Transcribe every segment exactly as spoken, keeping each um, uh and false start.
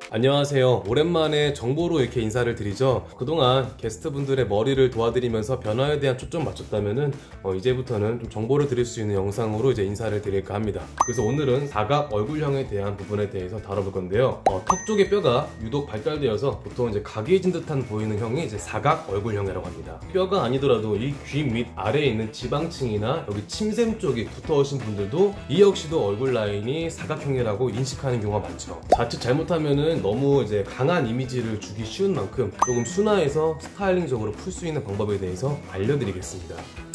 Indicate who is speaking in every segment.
Speaker 1: 안녕하세요. 오랜만에 정보로 이렇게 인사를 드리죠. 그동안 게스트분들의 머리를 도와드리면서 변화에 대한 초점 맞췄다면은 어, 이제부터는 좀 정보를 드릴 수 있는 영상으로 이제 인사를 드릴까 합니다. 그래서 오늘은 사각 얼굴형에 대한 부분에 대해서 다뤄볼 건데요. 어, 턱 쪽의 뼈가 유독 발달되어서 보통 이제 각이진 듯한 보이는 형이 이제 사각 얼굴형이라고 합니다. 뼈가 아니더라도 이 귀 밑 아래에 있는 지방층이나 여기 침샘 쪽이 두터우신 분들도 이 역시도 얼굴 라인이 사각형이라고 인식하는 경우가 많죠. 자칫 잘못하면은 너무 이제 강한 이미지를 주기 쉬운 만큼 조금 순화해서 스타일링적으로 풀 수 있는 방법에 대해서 알려드리겠습니다.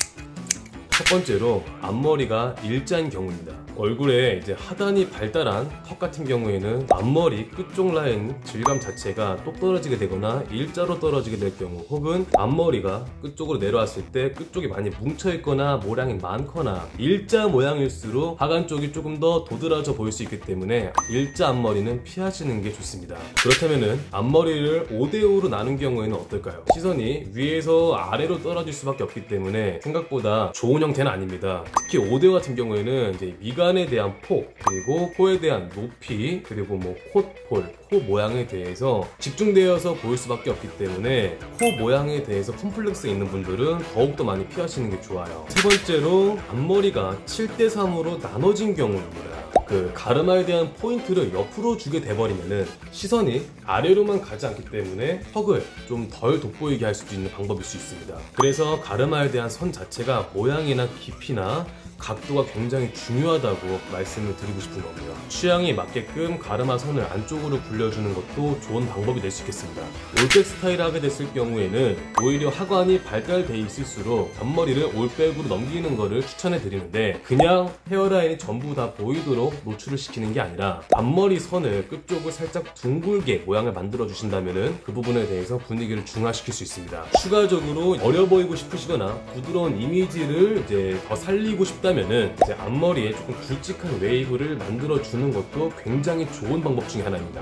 Speaker 1: 첫 번째로 앞머리가 일자인 경우입니다. 얼굴에 이제 하단이 발달한 턱 같은 경우에는 앞머리 끝쪽 라인 질감 자체가 똑 떨어지게 되거나 일자로 떨어지게 될 경우, 혹은 앞머리가 끝쪽으로 내려왔을 때 끝쪽이 많이 뭉쳐있거나 모량이 많거나 일자 모양일수록 하관 쪽이 조금 더 도드라져 보일 수 있기 때문에 일자 앞머리는 피하시는 게 좋습니다. 그렇다면은 앞머리를 오 대 오로 나눈 경우에는 어떨까요? 시선이 위에서 아래로 떨어질 수밖에 없기 때문에 생각보다 좋은 형태는 아닙니다. 특히 오 대 오 같은 경우에는 이제 미간에 대한 폭, 그리고 코에 대한 높이, 그리고 뭐 콧볼, 코 모양에 대해서 집중되어서 보일 수밖에 없기 때문에 코 모양에 대해서 컴플렉스 있는 분들은 더욱더 많이 피하시는 게 좋아요. 세 번째로 앞머리가 칠 대 삼으로 나눠진 경우입니다. 그 가르마에 대한 포인트를 옆으로 주게 돼버리면은 시선이 아래로만 가지 않기 때문에 턱을 좀 덜 돋보이게 할 수도 있는 방법일 수 있습니다. 그래서 가르마에 대한 선 자체가 모양이나 깊이나 각도가 굉장히 중요하다고 말씀을 드리고 싶은 겁니다. 취향에 맞게끔 가르마 선을 안쪽으로 굴려주는 것도 좋은 방법이 될 수 있겠습니다. 올백 스타일을 하게 됐을 경우에는 오히려 하관이 발달돼 있을수록 앞머리를 올백으로 넘기는 것을 추천해 드리는데, 그냥 헤어라인이 전부 다 보이도록 노출을 시키는 게 아니라 앞머리 선을 끝쪽을 살짝 둥글게 모양을 만들어 주신다면 그 부분에 대해서 분위기를 중화시킬 수 있습니다. 추가적으로 어려 보이고 싶으시거나 부드러운 이미지를 이제 더 살리고 싶다면 은 이제 앞머리에 조금 굵직한 웨이브를 만들어 주는 것도 굉장히 좋은 방법 중에 하나입니다.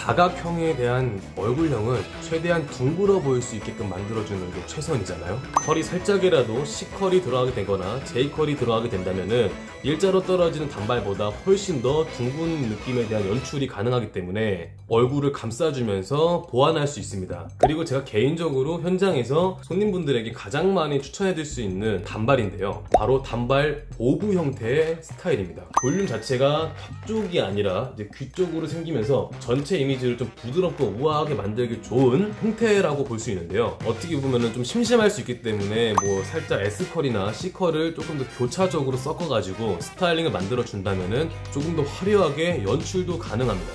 Speaker 1: 사각형에 대한 얼굴형은 최대한 둥글어 보일 수 있게끔 만들어 주는 게 최선이잖아요. 컬이 살짝이라도 C컬이 들어가게 되거나 J컬이 들어가게 된다면은 일자로 떨어지는 단발보다 훨씬 더 둥근 느낌에 대한 연출이 가능하기 때문에 얼굴을 감싸주면서 보완할 수 있습니다. 그리고 제가 개인적으로 현장에서 손님분들에게 가장 많이 추천해드릴 수 있는 단발인데요, 바로 단발 보부 형태의 스타일입니다. 볼륨 자체가 턱 쪽이 아니라 이제 귀 쪽으로 생기면서 전체 이미지를 좀 부드럽고 우아하게 만들기 좋은 형태라고 볼 수 있는데요, 어떻게 보면 좀 심심할 수 있기 때문에 뭐 살짝 S컬이나 C컬을 조금 더 교차적으로 섞어가지고 스타일링을 만들어 준다면은 조금 더 화려하게 연출도 가능합니다.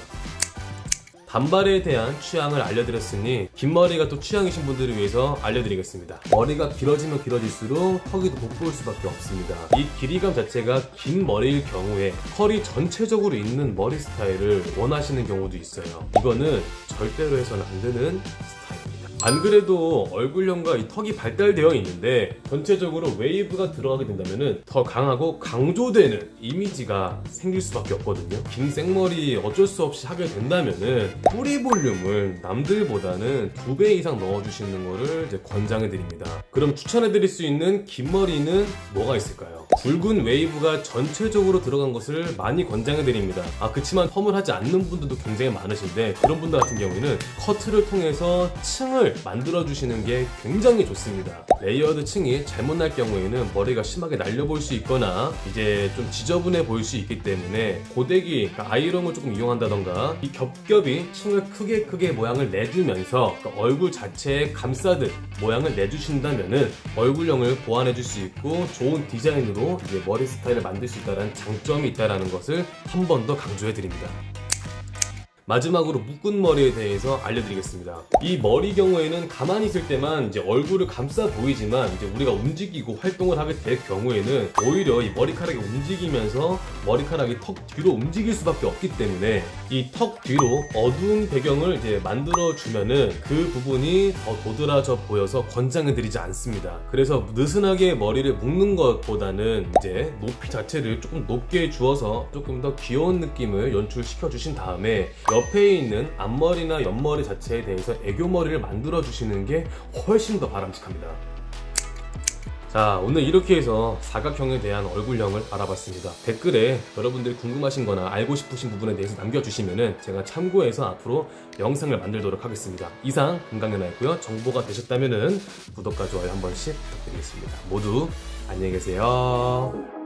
Speaker 1: 단발에 대한 취향을 알려드렸으니 긴 머리가 또 취향이신 분들을 위해서 알려드리겠습니다. 머리가 길어지면 길어질수록 턱이 더 돋보일 수밖에 없습니다. 이 길이감 자체가 긴 머리일 경우에 컬이 전체적으로 있는 머리 스타일을 원하시는 경우도 있어요. 이거는 절대로 해서는 안 되는 스타일입니다. 안 그래도 얼굴형과 이 턱이 발달되어 있는데 전체적으로 웨이브가 들어가게 된다면 더 강하고 강조되는 이미지가 생길 수밖에 없거든요. 긴 생머리 어쩔 수 없이 하게 된다면은 뿌리 볼륨을 남들보다는 두 배 이상 넣어주시는 거를 이제 권장해 드립니다. 그럼 추천해 드릴 수 있는 긴 머리는 뭐가 있을까요? 굵은 웨이브가 전체적으로 들어간 것을 많이 권장해 드립니다. 아 그치만 펌을 하지 않는 분들도 굉장히 많으신데, 그런 분들 같은 경우에는 커트를 통해서 층을 만들어 주시는 게 굉장히 좋습니다. 레이어드 층이 잘못 날 경우에는 머리가 심하게 날려 보일 수 있거나 이제 좀 지저분해 보일 수 있기 때문에 고데기, 그러니까 아이롱을 조금 이용한다던가 이 겹겹이 층을 크게 크게 모양을 내주면서 그러니까 얼굴 자체에 감싸듯 모양을 내주신다면은 얼굴형을 보완해 줄 수 있고 좋은 디자인으로 이제 머리 스타일을 만들 수 있다는 장점이 있다는 것을 한 번 더 강조해 드립니다. 마지막으로 묶은 머리에 대해서 알려드리겠습니다. 이 머리 경우에는 가만히 있을 때만 이제 얼굴을 감싸 보이지만 이제 우리가 움직이고 활동을 하게 될 경우에는 오히려 이 머리카락이 움직이면서 머리카락이 턱 뒤로 움직일 수밖에 없기 때문에 이 턱 뒤로 어두운 배경을 이제 만들어 주면은 그 부분이 더 도드라져 보여서 권장해드리지 않습니다. 그래서 느슨하게 머리를 묶는 것보다는 이제 높이 자체를 조금 높게 주어서 조금 더 귀여운 느낌을 연출시켜 주신 다음에 옆에 있는 앞머리나 옆머리 자체에 대해서 애교머리를 만들어 주시는 게 훨씬 더 바람직합니다. 자, 오늘 이렇게 해서 사각형에 대한 얼굴형을 알아봤습니다. 댓글에 여러분들이 궁금하신 거나 알고 싶으신 부분에 대해서 남겨주시면은 제가 참고해서 앞으로 영상을 만들도록 하겠습니다. 이상 금강연아였고요. 정보가 되셨다면은 구독과 좋아요 한 번씩 부탁드리겠습니다. 모두 안녕히 계세요.